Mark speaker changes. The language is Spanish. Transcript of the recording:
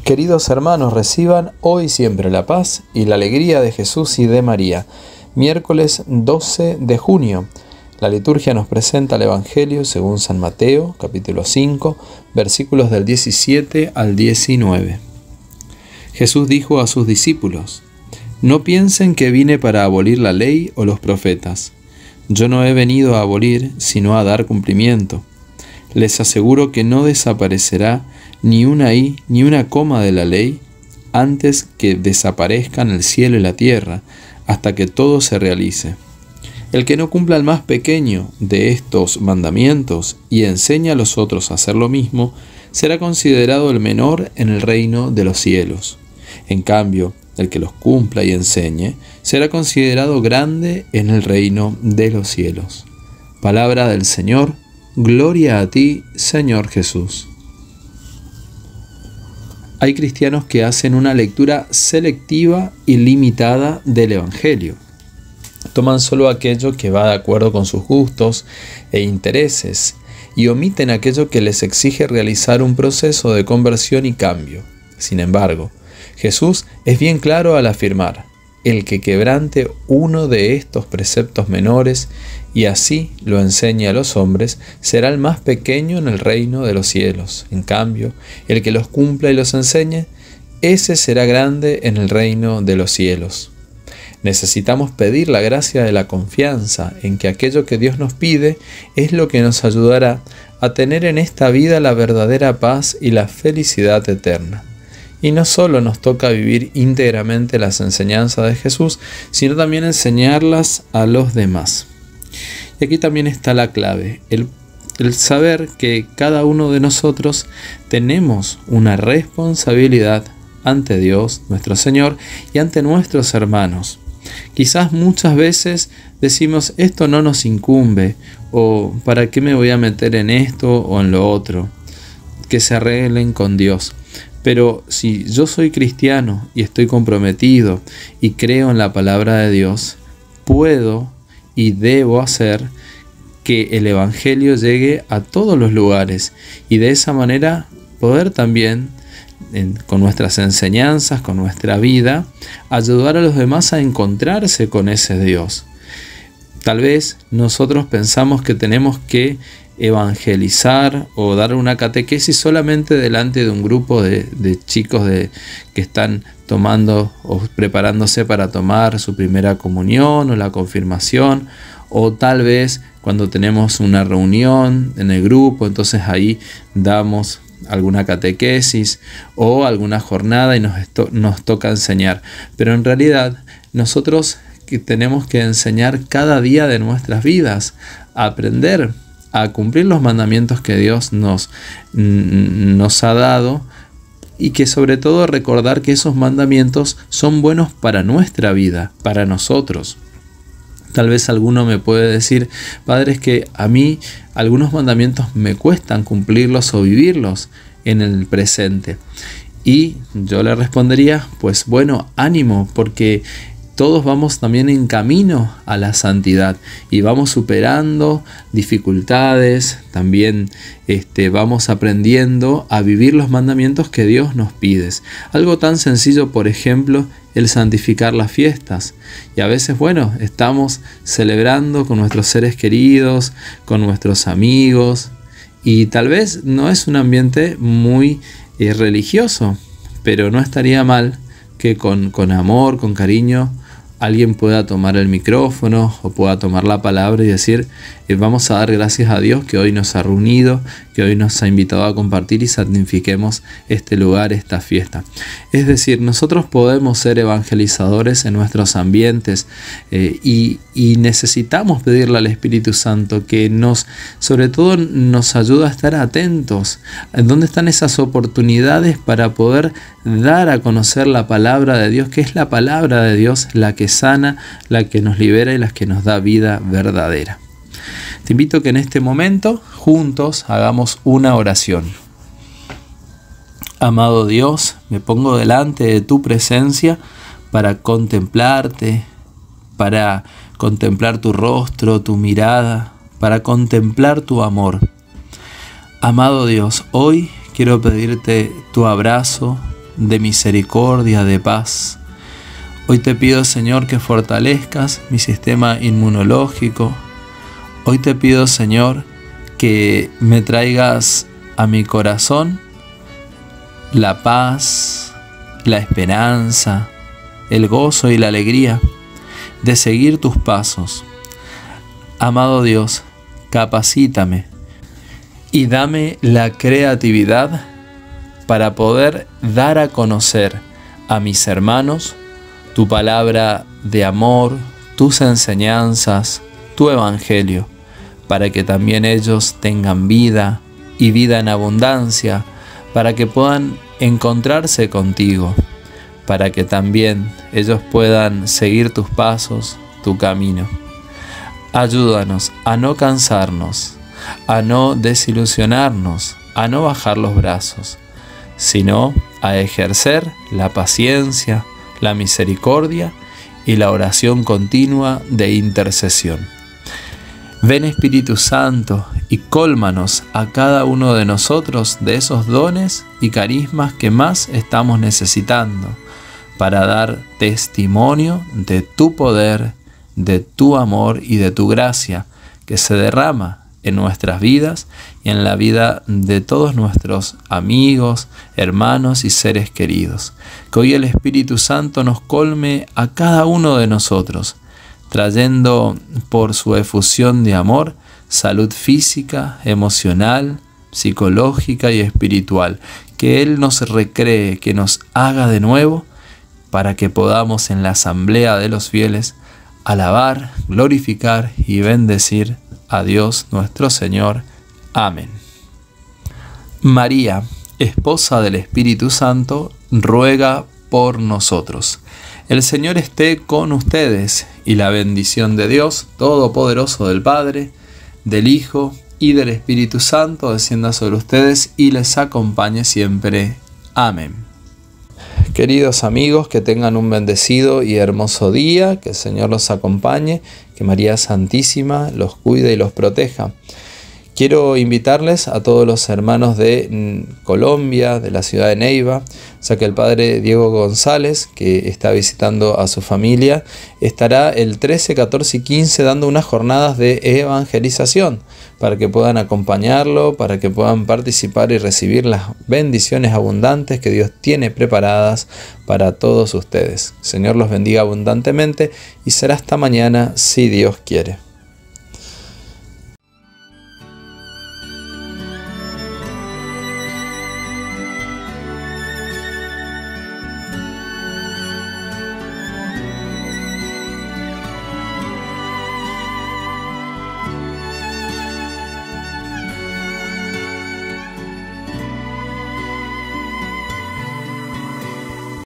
Speaker 1: Queridos hermanos, reciban hoy y siempre la paz y la alegría de Jesús y de María. Miércoles 12 de junio. La liturgia nos presenta el Evangelio según San Mateo, capítulo 5, versículos del 17 al 19. Jesús dijo a sus discípulos: «No piensen que vine para abolir la ley o los profetas. Yo no he venido a abolir, sino a dar cumplimiento. Les aseguro que no desaparecerá ni una i ni una coma de la ley antes que desaparezcan el cielo y la tierra, hasta que todo se realice. El que no cumpla el más pequeño de estos mandamientos y enseña a los otros a hacer lo mismo, será considerado el menor en el reino de los cielos. En cambio, el que los cumpla y enseñe, será considerado grande en el reino de los cielos». Palabra del Señor. Gloria a ti, Señor Jesús. Hay cristianos que hacen una lectura selectiva y limitada del Evangelio. Toman solo aquello que va de acuerdo con sus gustos e intereses y omiten aquello que les exige realizar un proceso de conversión y cambio. Sin embargo, Jesús es bien claro al afirmar: el que quebrante uno de estos preceptos menores y así lo enseñe a los hombres, será el más pequeño en el reino de los cielos. En cambio, el que los cumpla y los enseñe, ese será grande en el reino de los cielos. Necesitamos pedir la gracia de la confianza en que aquello que Dios nos pide es lo que nos ayudará a tener en esta vida la verdadera paz y la felicidad eterna. Y no solo nos toca vivir íntegramente las enseñanzas de Jesús, sino también enseñarlas a los demás. Y aquí también está la clave, el saber que cada uno de nosotros tenemos una responsabilidad ante Dios, nuestro Señor, y ante nuestros hermanos. Quizás muchas veces decimos: esto no nos incumbe, o ¿para qué me voy a meter en esto o en lo otro? Que se arreglen con Dios. Pero si yo soy cristiano y estoy comprometido y creo en la palabra de Dios, puedo y debo hacer que el Evangelio llegue a todos los lugares y de esa manera poder también, con nuestras enseñanzas, con nuestra vida, ayudar a los demás a encontrarse con ese Dios. Tal vez nosotros pensamos que tenemos que evangelizar o dar una catequesis solamente delante de un grupo de chicos que están tomando o preparándose para tomar su primera comunión o la confirmación, o tal vez cuando tenemos una reunión en el grupo, entonces ahí damos alguna catequesis o alguna jornada y nos toca enseñar. Pero en realidad nosotros tenemos que enseñar cada día de nuestras vidas, a aprender a cumplir los mandamientos que Dios nos ha dado, y que sobre todo recordar que esos mandamientos son buenos para nuestra vida, para nosotros. Tal vez alguno me puede decir: padre, es que a mí algunos mandamientos me cuestan cumplirlos o vivirlos en el presente. Y yo le respondería: pues bueno, ánimo, porque todos vamos también en camino a la santidad y vamos superando dificultades, también vamos aprendiendo a vivir los mandamientos que Dios nos pide. Algo tan sencillo, por ejemplo, el santificar las fiestas. Y a veces, estamos celebrando con nuestros seres queridos, con nuestros amigos, y tal vez no es un ambiente muy religioso, pero no estaría mal que con amor, con cariño, alguien pueda tomar el micrófono o pueda tomar la palabra y decir: vamos a dar gracias a Dios que hoy nos ha reunido, que hoy nos ha invitado a compartir y santifiquemos este lugar, esta fiesta. Es decir, nosotros podemos ser evangelizadores en nuestros ambientes y necesitamos pedirle al Espíritu Santo que sobre todo nos ayude a estar atentos. ¿Dónde están esas oportunidades para poder dar a conocer la palabra de Dios, que es la palabra de Dios la que sana, la que nos libera y la que nos da vida verdadera? Te invito a que en este momento juntos hagamos una oración. Amado Dios, me pongo delante de tu presencia para contemplarte, para contemplar tu rostro, tu mirada, para contemplar tu amor. Amado Dios, hoy quiero pedirte tu abrazo, de misericordia, de paz. Hoy te pido, Señor, que fortalezcas mi sistema inmunológico. Hoy te pido, Señor, que me traigas a mi corazón la paz, la esperanza, el gozo y la alegría de seguir tus pasos. Amado Dios, capacítame y dame la creatividad para poder dar a conocer a mis hermanos tu palabra de amor, tus enseñanzas, tu evangelio, para que también ellos tengan vida y vida en abundancia, para que puedan encontrarse contigo, para que también ellos puedan seguir tus pasos, tu camino. Ayúdanos a no cansarnos, a no desilusionarnos, a no bajar los brazos, sino a ejercer la paciencia, la misericordia y la oración continua de intercesión. Ven, Espíritu Santo, y cólmanos a cada uno de nosotros de esos dones y carismas que más estamos necesitando para dar testimonio de tu poder, de tu amor y de tu gracia que se derrama en nuestras vidas y en la vida de todos nuestros amigos, hermanos y seres queridos. Que hoy el Espíritu Santo nos colme a cada uno de nosotros, trayendo por su efusión de amor salud física, emocional, psicológica y espiritual. Que Él nos recree, que nos haga de nuevo, para que podamos en la asamblea de los fieles alabar, glorificar y bendecir a Dios nuestro Señor. Amén. María, esposa del Espíritu Santo, ruega por nosotros. El Señor esté con ustedes, y la bendición de Dios Todopoderoso, del Padre, del Hijo y del Espíritu Santo descienda sobre ustedes y les acompañe siempre. Amén. Queridos amigos, que tengan un bendecido y hermoso día, que el Señor los acompañe, que María Santísima los cuide y los proteja. Quiero invitarles a todos los hermanos de Colombia, de la ciudad de Neiva, ya que el padre Diego González, que está visitando a su familia, estará el 13, 14 y 15 dando unas jornadas de evangelización, para que puedan acompañarlo, para que puedan participar y recibir las bendiciones abundantes que Dios tiene preparadas para todos ustedes. El Señor los bendiga abundantemente y será hasta mañana si Dios quiere.